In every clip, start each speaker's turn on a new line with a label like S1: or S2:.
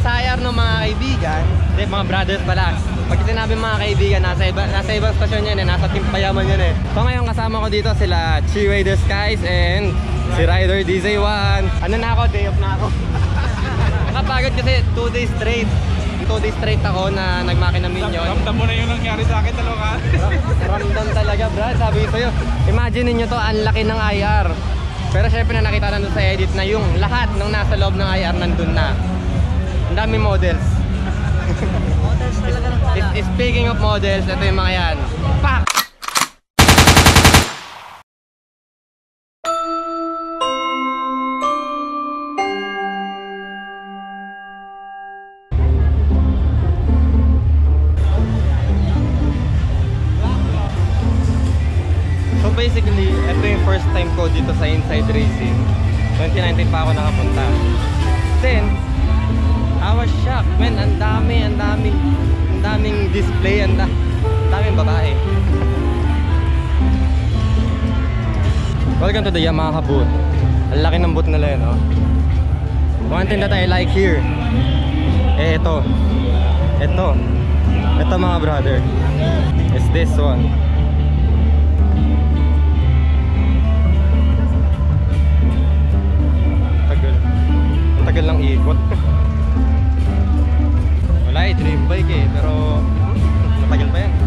S1: sa IR ng mga kaibigan, mga brothers pala. Pag sinabi mga kaibigan, nasa ibang stasyon yan eh, nasa Team Payaman yan eh. So ngayon kasama ko dito sila Chiway the Skies and si Rider DJ1. Ano na ako, day off na ako. Nakapagod kasi 2 days straight. 2 days straight ako na nagmakina Minion.
S2: Ramdam mo na yung nangyari sa akin, dalawa.
S1: Ramdam talaga, brad. Sabi ko sa'yo, imagine niyo to, ang laki ng IR. Pero syempre na nakita nandun sa edit na yung lahat ng nasa loob ng IR nandun na. Ang dami models.
S3: Models talaga ng pala.
S1: Speaking of models, ito yung mga yan. Pak! So basically, ito yung first time ko dito sa Inside Racing. 2019 pa ako nakapunta. Then, I was shocked, man. Ang daming display, ang daming babae. Welcome to the Yamaha booth. Ang laki ng booth nila yun, oh. One thing that I like here, ito mga brother, is this one. Ang tagal lang ikot. Wala eh, dream bike eh, pero matagal pa yan.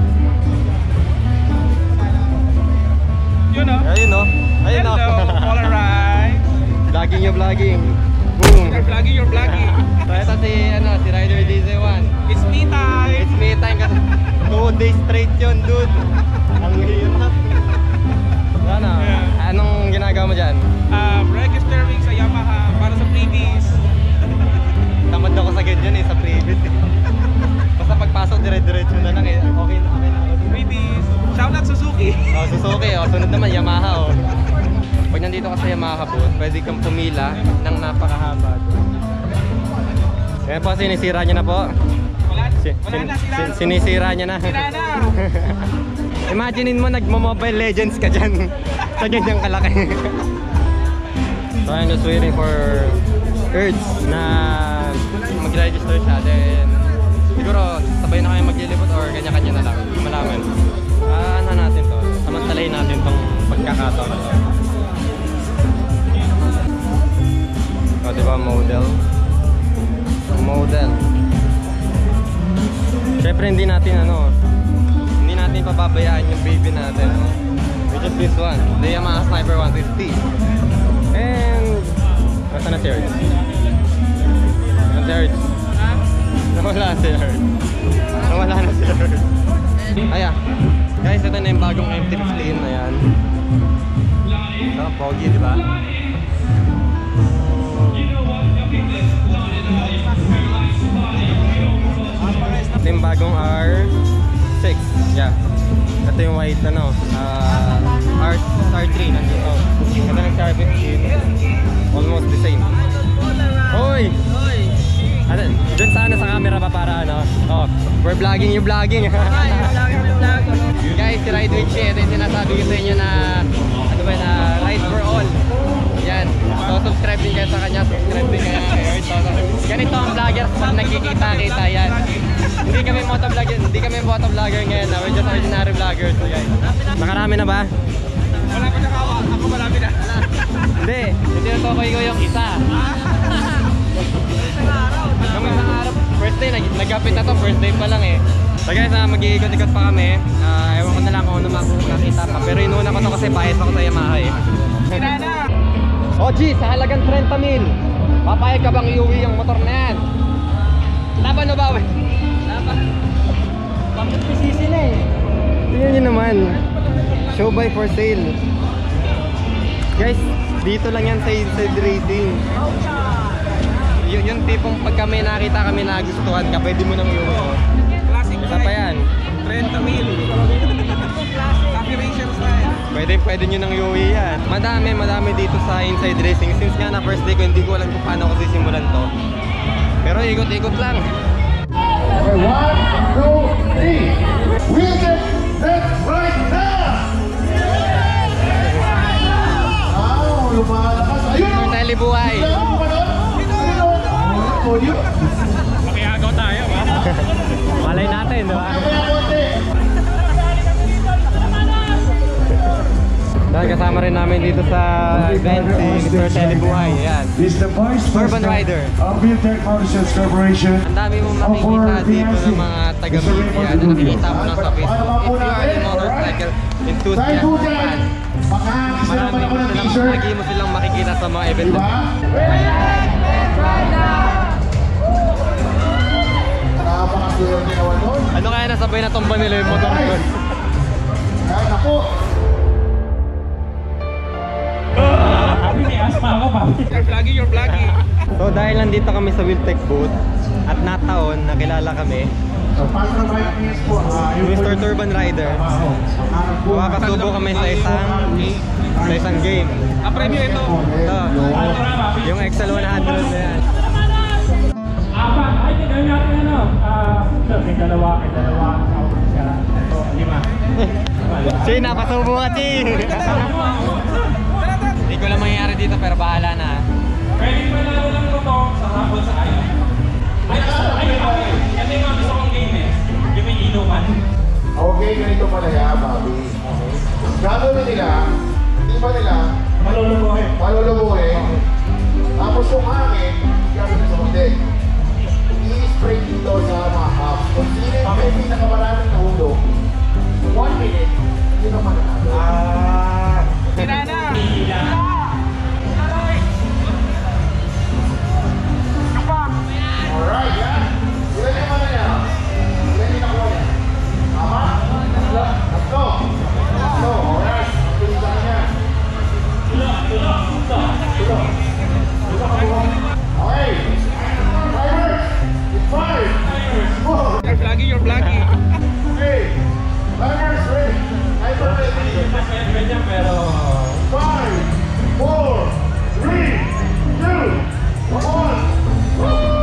S2: Yun o.
S1: Ayun o. Ayun o.
S2: Hello, alright.
S1: Vlogging yung vlogging. Boom.
S2: You're vlogging.
S1: So ito si Rider DJ1.
S2: It's me time.
S1: It's me time kasi 2 days straight yun, dude. Ang hirap. Ano?
S2: Yeah.
S1: Anong ginagawa mo dyan?
S2: Registering sa Yamaha para sa freebies.
S1: Tamad ako sa ganyan eh, sa private eh. Basta pagpasok dire-diretso na lang eh. Okay na ako.
S2: Freebies. Shout out Suzuki.
S1: Oh, Suzuki oh. Sunod naman Yamaha oh. Pag nandito ka sa Yamaha booth, pwede kang pumila ng napakahaba. Kaya po, sinisira niya na po.
S2: Wala na sila.
S1: Sinisira niya na.
S2: Sila na.
S1: Imaginein mo nagmo-Mobile Legends ka dyan. Sa ganyang kalaki. So I'm just waiting for Urge na mag-register siya. Then siguro sabay na kayo maglilipot or kanya-kanya na lang. Malaman. Ano natin to? Samantalahin natin tong pagkakataon na to. O diba model? Syempre hindi natin pababayaan yung baby natin. Which is this one, the Yamaha Sniper 150. And nasa na si Urge? Nawala si Urge. Ayan guys, ito na yung bagong MT-15. Ayan. Ito, pogi diba? Ito yung bagong R6. Yeah. Ito yung white R3 nandito. Ito ng R15. Almost the same. Hoy! Dun sa camera pa para oh, we're vlogging yung vlogging. Guys, si Ride with Share, ito yung sinasabi ko sa inyo na ride for all. Yan. So subscribe din kayo sa kanya, subscribe din kayo kay Earth. So, ganito ang vloggers pag nagkikita-kita yan. Hindi kami motovlogger ngayon. We're just ordinary vloggers. So guys, nakarami na ba?
S2: Wala pa nakawa. Ako marami na.
S1: Hindi natukoy ko yung isa. Nung isang araw, first day, nagkapit na to, first day pa lang eh. So guys, mag-iikot-ikot pa kami. Ewan ko na lang kung ano makita pa. Pero inuna ko to kasi bias ako sa Yamaha eh.
S2: Sila na.
S1: OG, sa halagang 30,000, papayag ka bang iuwi yung motor na yan? Laban o bawi? Laban. Bakit pisisi na eh? Tingnan nyo naman. Show by for sale. Guys, dito lang yan sa Inside Racing. Yung tipong pag kami nakita kami nagustuhan ka, pwede mo nang iuwi.
S2: Classic.
S1: Isa pa yan.
S2: 30,000. Coffee racer style.
S1: Pwede nyo nang iuwi yan. Madami dito sa Inside Racing. Since nga na first day ko, hindi ko alam kung paano ko sisimulan to. Pero ikot-ikot lang.
S4: Okay, 1, 2, 3. Weekend next right now! Lumalakas. Ayun!
S1: Tali buhay.
S4: Ayun!
S1: Malay natin, di ba? Dahil kasama rin namin dito sa event si Mr. Telebuhay. Ayan.
S4: Is the Vice
S1: Urban Rider.
S4: of Buildtech Motorcycles Corporation.
S1: Ang dami mong makikita dito ng mga taga-media na nakikita mo lang sa Facebook. If you are a motorcycle enthusiast fan, marami mo silang makikita sa mga event na
S4: Diba? Nakapakasuyo ang ginawa doon.
S1: ano kaya nasabay na tumba nila yung motor ko?
S4: Ay, naku!
S2: You're vlogging.
S1: So dahil nandito kami sa Wiltech booth at nataon, nakilala kami,
S4: So, para sa mga PS po,
S1: Mr. Turban Rider. Makakasubo kami sa isang game.
S2: Ang premyo ito.
S1: Ito, yung Excel 100 na yan.
S3: Ay, tignan natin ano. May dalawa. Ito, 5.
S1: Chi, napasubo nga, Chi! Hindi ko lang mangyayari dito pero bahala na.
S3: Pwede pa lalo lang ito sa hapon sa ayaw. Ito yung mga gusto kong game eh. Yung may inuman.
S4: Okay, ganito pala yan, Bobby. Gagawin nila, hindi ba nila, malulubuhin. Tapos yung hangin, gagawin sa kundi. I-spray dito sa mga cups. Kung sino yung may pinakamaraming nahulog, 1 minute, yun ang mananalo.
S2: Sinana.
S4: Alright, yan. Ilan yung mana niya? Ilan yung nakuha niya? Tama? Tatlo. Alright. Pilitan niya. Tulo. Okay. Timers. It's 5. 4.
S2: You're vlogging.
S4: 3. Timers ready. Timer ready.
S3: Pero
S4: 5, 4, 3, 2, 1.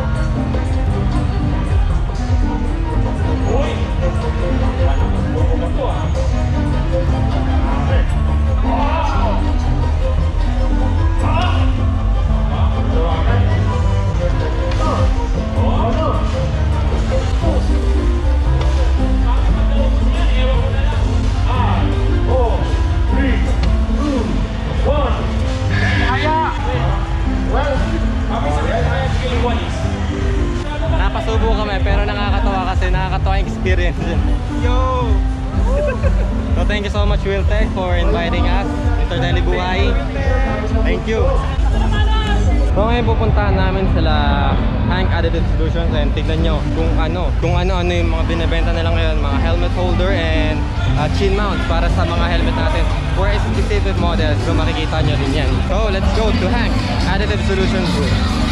S1: Napasubo kami pero nakakatawa kasi nakakatawa yung experience yun.
S2: Yo.
S1: So thank you so much Wiltech for inviting us, Mr. Telebuhay. Thank you. So ngayon pupuntahan namin sila Hank Additive Solutions and tignan nyo kung ano yung mga binibenta nila ngayon, mga helmet holder and chin mounts para sa mga helmet natin for specific models. So makikita nyo din yan. So let's go to Hank Additive Solutions booth.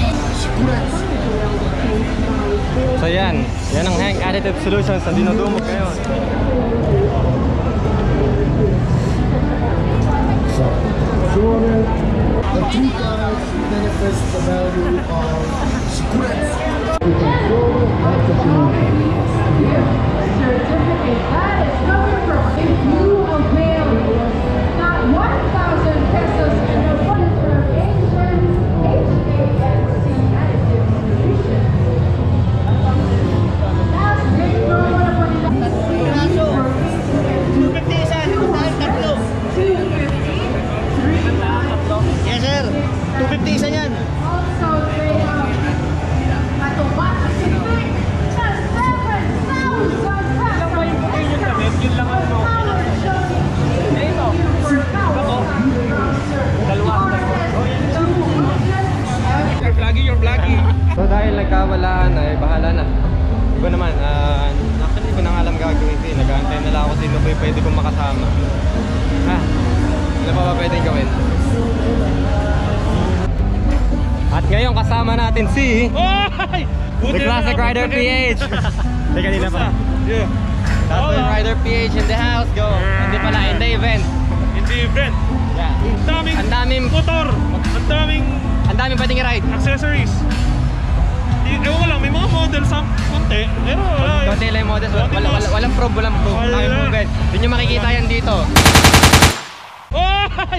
S1: So yan ang Hank Additive Solutions sa dinudumog ngayon.
S4: The two guys manifest the value of squats.
S5: Certificate that is coming from if you avail not 1,000 pesos and the one is from Asian HANC Additive Solution. Last day promo na po nila. 250 isa, tatlo. 250.
S3: yes sir, 250 isa yan.
S5: Also, they have Katubat Pacific sa 7,000 pesos.
S3: Yun lang ano.
S2: You're vlogging.
S1: So dahil nagkawalaan ay bahala na. Iba naman, actually ko nang alam gagawin ko. Nag-aantay na lang ako sino pa yung pwede kong makasama. Ano pa ba pwedeng gawin? At ngayon kasama natin si The Classic Rider PH. Hindi kanina pa.
S2: Yeah.
S1: Classic Rider PH in the house. Go. Hindi pala, in the event.
S2: In the event.
S1: Yeah.
S2: Ang daming motor. Ang daming
S1: pwedeng i-ride.
S2: accessories. Ewan ko lang, may mga models sa konti. Pero wala.
S1: Konti lang yung models. Walang probe, walang probe.
S2: Wala.
S1: Walang movement. Hindi nyo makikita yan dito.
S2: Oy!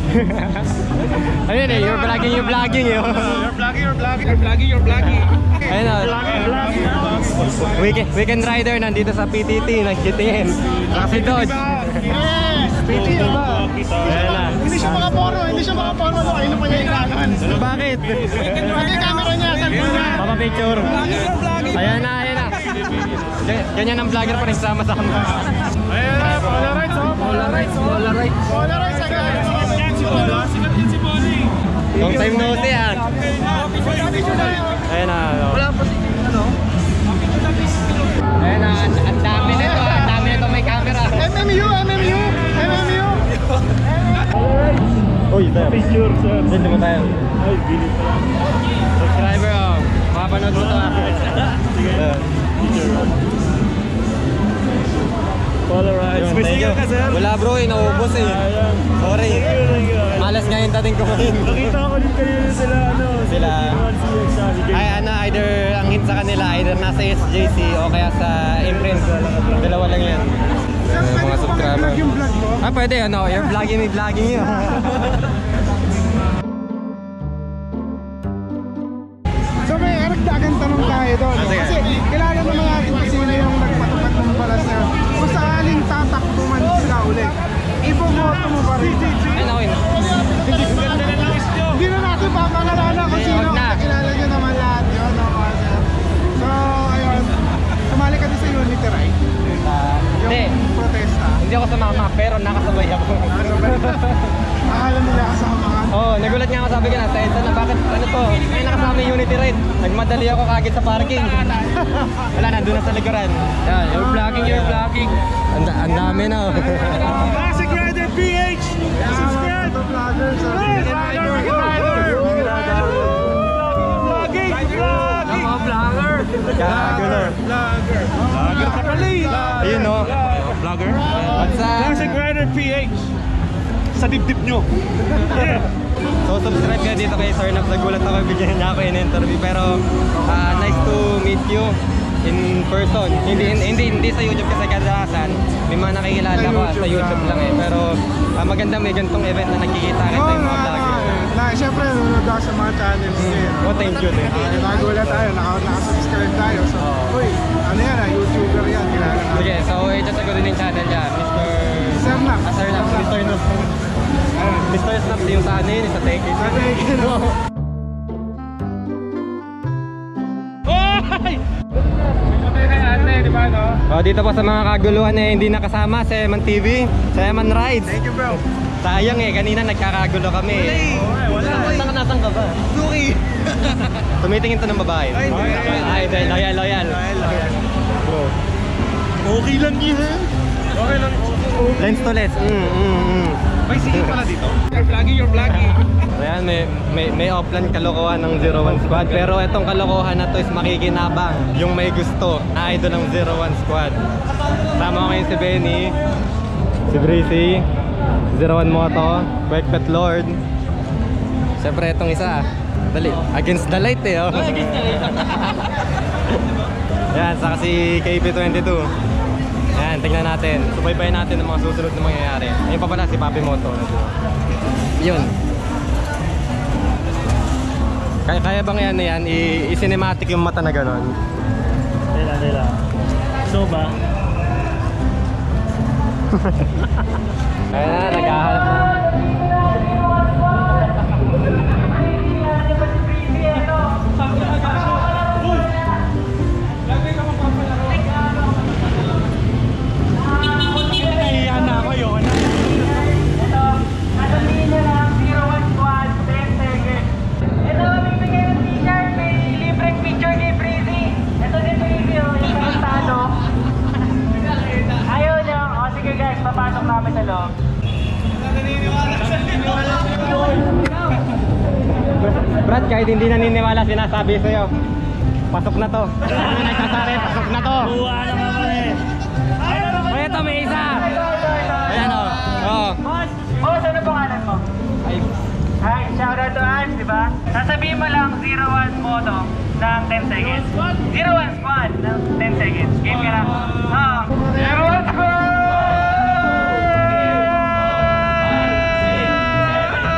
S1: Ayun eh, you're vlogging eh.
S2: You're vlogging, you're vlogging.
S1: Ayun o. Weekend rider nandito sa PTT, nag-GTN. Kasi Dodge.
S2: Yes! Pwede ba?
S1: Ayun na.
S2: Hindi siya makaporno no? Ayun pa niya ilangan.
S1: Bakit?
S2: Pwede camera niya, cellphone niya.
S1: Papapicture. Ayan na. Ganyan ang vlogger pa rin sama-sama.
S2: Ayan, Polaroids oh. Polaroids agad. Sikat din si Bonnie.
S1: Long time no see ah. Ayun na.
S2: Wala pa si ano?
S1: Ayun na, ang dami nito may camera.
S2: MMU.
S1: Uy, tayo.
S2: Picture, sir.
S1: Dito mo tayo.
S2: Ay, bilis pa lang.
S1: Subscriber oh. Makapanood mo to ah.
S2: Sige. Polaroids.
S1: Yun,
S2: May
S1: thank
S2: sigaw
S1: you.
S2: ka, sir?
S1: Wala bro, naubos eh.
S2: Ayan.
S1: Sorry.
S2: Thank you.
S1: Malas nga yung dating kumain.
S2: Nakita ko din kayo sila,
S1: Sila. Ay, either ang hit sa kanila, either nasa SJC o kaya sa imprint. Dalawa lang yan. Mga subscriber.
S2: yung vlog mo?
S1: Ah, pwede you're vlogging yun.
S2: So may aragdagang tanong tayo doon.
S1: Ah, sige.
S2: Kasi kilala naman natin kung sino yung nagpatupad ng balas na kung sakaling tatakbo man sila ulit. Iboboto mo ba rin?
S1: Ayun ako yun.
S2: Hindi na natin papangalanan kung sino.
S1: Huwag na.
S2: Kilala nyo naman lahat yun. So ayun, sumali ka din sa Unity Ride.
S1: Hindi.
S2: Yung protesta.
S1: Hindi ako sumama, pero nakasabay ako.
S2: Akala nila kasama ka.
S1: Oh, nagulat nga ako, sabi ko na, sa EDSA na bakit ano to? Ay, nakasama yung Unity Ride. Nagmadali ako kagad sa parking. Wala, nandun na sa likuran. Yan, you're vlogging. Ang dami na.
S2: Classic Rider PH! Subscribe! Vloggers! Vlogging!
S1: Mga vlogger. Vlogger
S2: ka pala eh!
S1: Ayun no.
S2: Vlogger?
S1: What's up?
S2: Classic Rider PH! Sa dibdib nyo! Yeah!
S1: So subscribe ka dito kay Sir Nap. Nagulat ako, bigyan niya ako in-interview. Pero nice to meet you in person. Hindi sa YouTube kasi kadalasan may mga nakikilala ko sa YouTube lang eh. Pero maganda may ganitong event na nakikita kita yung mga vlogger.
S2: Siyempre, nanonood ako sa mga channels niya.
S1: Oh, thank you.
S2: Nagulat tayo, nakasubscribe tayo. So, uy, ano yan, YouTuber yan, kilala natin.
S1: Sige, so i-check ko din yung channel niya,
S2: Sir Nap.
S1: Sir Nap, Mr. Nap. Mr. Snap yung sa ano yun, sa take it. Oh, dito po sa mga kaguluhan eh, hindi nakasama sa Eman TV, sa Eman Rides.
S2: Thank you, bro.
S1: Sayang eh, kanina nagkakagulo kami eh.
S2: Wala.
S1: Nasaan ka ba?
S2: Suki.
S1: Tumitingin to ng babae. Ay, loyal. Bro.
S2: Okay lang yan. Okay lang.
S1: Lens to lens.
S2: May singing pala dito. You're vlogging.
S1: Ayan, may offline kalokohan ng 01 Squad. Pero itong kalokohan na to is makikinabang. Yung may gusto na idol ng 01 Squad. Sama ko ngayon si Benny, si Breezy, 01 Moto, Quickpet Lord. Siyempre itong isa, dali, against the light eh. Oh. Against the light. Yan, saka si KP22. Yan, tingnan natin. Subaybayan natin ang mga susunod na mangyayari. Ayun pa pala si Papi Moto. Yun. Kaya bang yan i-cinematic yung mata na gano'n?
S2: Dila. So ba?
S1: Ayan na, naghahanap na.
S2: Nahihiyan na ako yun.
S3: Papasok namin sa loob.
S1: Brad, kahit hindi naniniwala sinasabi sa'yo, pasok na to. Ano nagsasabi? Pasok na to.
S2: Buwa na ako eh.
S1: Ay, ito may isa. Ayan o. Oo.
S3: Boss, ano pangalan mo?
S1: Ay,
S3: Hi, shoutout to us, di ba? Sasabihin mo lang 01 Moto ng 10 seconds. 01 Squad ng 10 seconds. Game ka na. 01 Squad!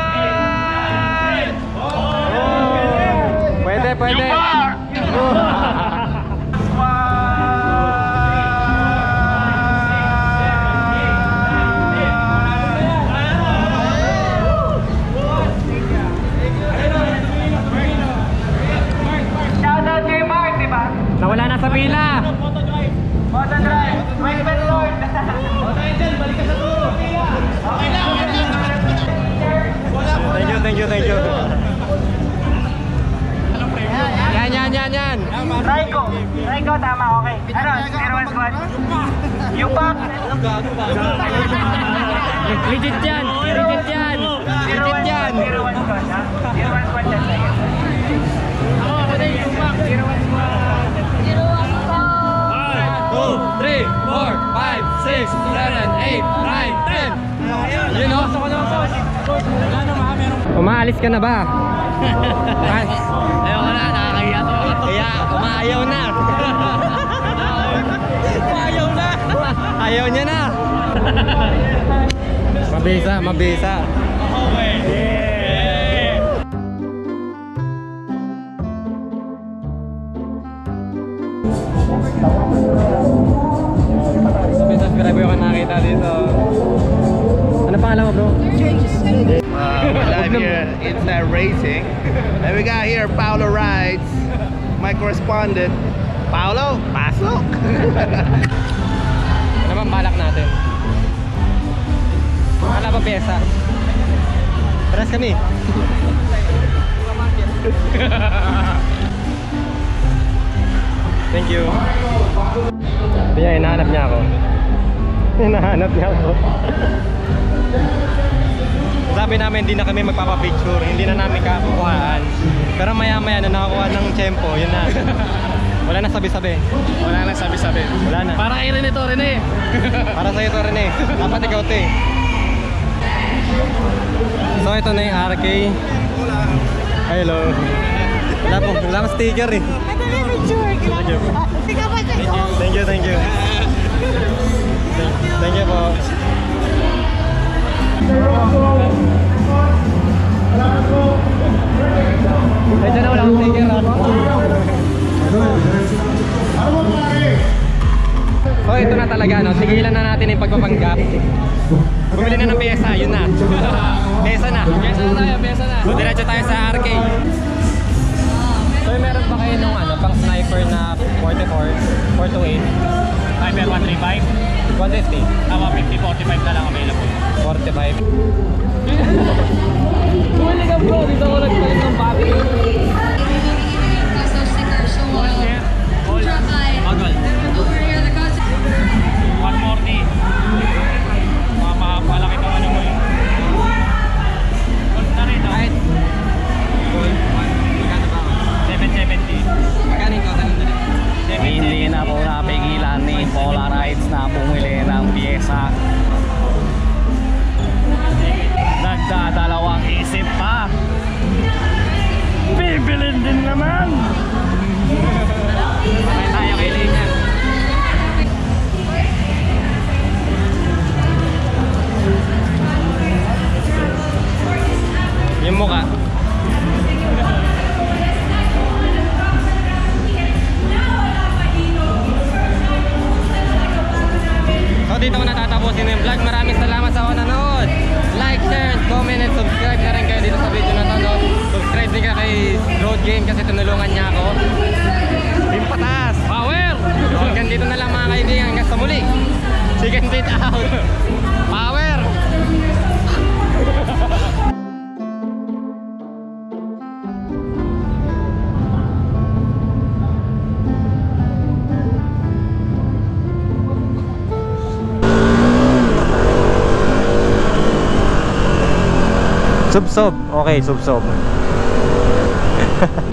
S3: Raiko, tama, okay. Ano, 01 squad? Yung back.
S1: Legit yan! Legit yan! Legit yan!
S3: 01 squad, ha? 01 squad yan sa'yo. Ako na yung back. 01 squad.
S1: 2, 3, 4, 5, 6, 7, 8, 9, 10. Yun o. Umaalis ka na ba?
S3: Ayaw ka na, nakakahiya to.
S1: Kaya umaayaw na. Umaayaw na. Ayaw niya na. Mabisa, mabisa. Subscribe ko nakita dito. Ano pangalan mo, bro?
S6: We're live here at Inside Racing. And we got here Paolo Rides, my correspondent. Paolo, pasok!
S1: Ano bang balak natin? Wala pa pyesa. Paras kami. Thank you. Kaya hinahanap niya ako. Hinahanap niya ako. Sabi namin hindi na kami magpapapicture, hindi na namin kakukuhaan. Pero maya maya na nakakuha ng tempo, yun na. Wala na sabi-sabi.
S6: Wala na sabi-sabi.
S1: Wala na.
S6: Para kay Rene to, Rene.
S1: Para sa'yo to rin eh. Dapat ikaw to eh. So ito na yung RK. Hello. Wala pong sticker eh. Thank you. Thank you, thank you. Thank you po. Medyo na wala akong sticker ako. So ito na talaga no, tigilan na natin yung pagpapanggap. Bumili na ng pyesa, yun na. Pyesa na. Pyesa na. So diretso tayo sa RK. So meron pa kayo nung ano, pang sniper na 44, 428.
S3: Sniper 135.
S1: 150.
S3: Tama, 50, 45 na lang available.
S1: 45. Bumili ka bro, dito ako nagpalit ng battery.
S5: Custom sticker, so ultra high. Over here, the custom.
S3: 140. Malaki pa ano mo yun. Gold na rin, no?
S1: Kahit magkano ba ako?
S3: 770.
S1: Magkano yung total nito?
S3: Hindi na po napigilan ni Polarides na bumili ng pyesa. Nagdadalawang isip pa. Bibilin din naman.
S1: Bakit tayo kay Lena? Yung mukha. So dito ko natatapusin yung vlog. Maraming salamat sa nanonood. Like, share, comment, and subscribe na rin kayo dito sa video na to. No? Subscribe din ka kay Road Game kasi tinulungan niya ako. Yung pataas. Power! So hanggang dito na lang mga kaibigan. Hanggang sa muli. Chicken feet out. Power! Subsob. Okay, subsob.